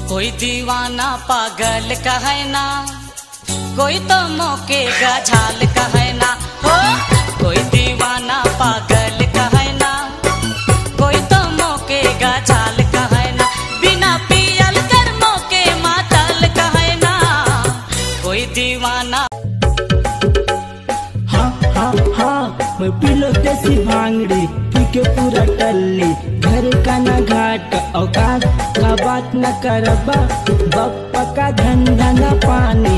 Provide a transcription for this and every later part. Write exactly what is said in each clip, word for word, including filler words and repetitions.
कोई दीवाना पागल कहे ना, कोई तो मौके गझाल कहे ना हो। कोई दीवाना पागल कहे ना, कोई तो मौके गझाल कहे ना। बिना पियल कर मौके मातल कहे ना, कोई दीवाना। हाँ हाँ हाँ मैं पीलो देसी भांगड़ी पी के पूरा टल्ली। घर का न घाट औकात का बात न करबा, बप्पा का धंधा न पानी।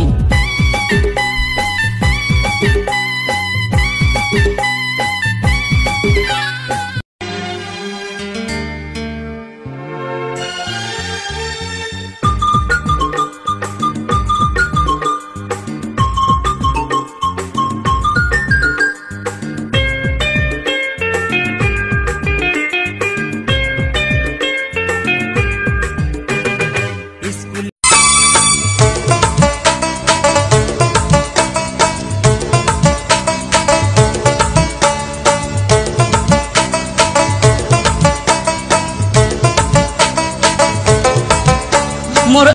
मोर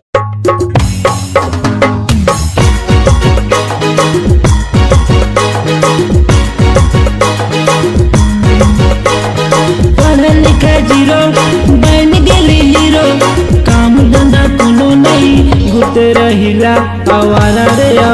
पढ़े लिखे जीरो बन गेली हीरो, काम धंधा कोनो नहीं घुते रहिला आवारा रे।